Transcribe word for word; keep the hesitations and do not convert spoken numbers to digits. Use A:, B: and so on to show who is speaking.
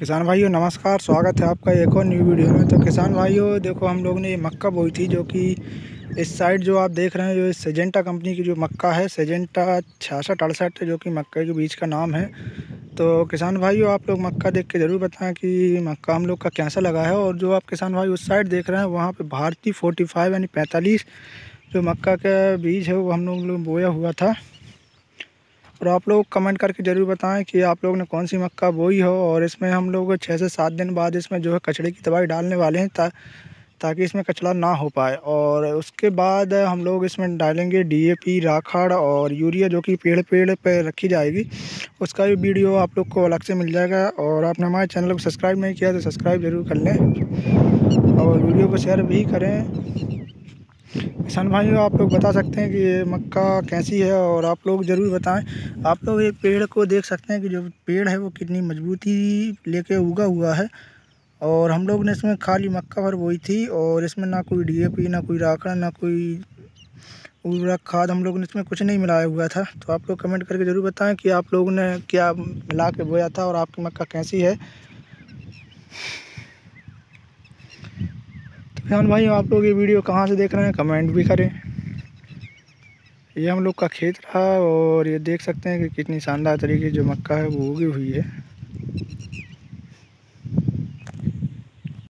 A: किसान भाइयों नमस्कार, स्वागत है आपका एक और न्यू वीडियो में। तो किसान भाइयों देखो, हम लोग ने ये मक्का बोई थी, जो कि इस साइड जो आप देख रहे हैं, जो सिजेंटा कंपनी की जो मक्का है, सिजेंटा छियासठ अड़सठ, जो कि मक्के के बीज का नाम है। तो किसान भाइयों आप लोग मक्का देख के ज़रूर बताएं कि मक्का हम लोग का कैसा लगा है। और जो आप किसान भाई उस साइड देख रहे हैं, वहाँ पर भारती फोर्टी फाइव यानी पैंतालीस जो मक्का का बीज है, वो हम लोग लोग बोया हुआ था। और आप लोग कमेंट करके ज़रूर बताएं कि आप लोग ने कौन सी मक्का बोई हो। और इसमें हम लोग छः से सात दिन बाद इसमें जो है कचड़े की दवाई डालने वाले हैं, ता ताकि इसमें कचड़ा ना हो पाए। और उसके बाद हम लोग इसमें डालेंगे डीएपी, राखड़ और यूरिया, जो कि पेड़ पेड़ पे रखी जाएगी। उसका भी वीडियो आप लोग को अलग से मिल जाएगा। और आपने हमारे चैनल को सब्सक्राइब नहीं किया तो सब्सक्राइब ज़रूर कर लें और वीडियो को शेयर भी करें। किसान भाइयों आप लोग बता सकते हैं कि ये मक्का कैसी है, और आप लोग ज़रूर बताएं। आप लोग एक पेड़ को देख सकते हैं कि जो पेड़ है वो कितनी मजबूती लेके उगा हुआ है। और हम लोग ने इसमें खाली मक्का भर बोई थी, और इसमें ना कोई डीएपी, ना कोई राखड़, ना कोई उर्वरक खाद, हम लोग ने इसमें कुछ नहीं मिलाया हुआ था। तो आप लोग कमेंट करके ज़रूर बताएँ कि आप लोगों ने क्या मिला के बोया था और आपकी मक्का कैसी है। किसान भाई आप लोग ये वीडियो कहाँ से देख रहे हैं, कमेंट भी करें। ये हम लोग का खेत रहा, और ये देख सकते हैं कि कितनी शानदार तरीके की जो मक्का है वो उगी हुई है।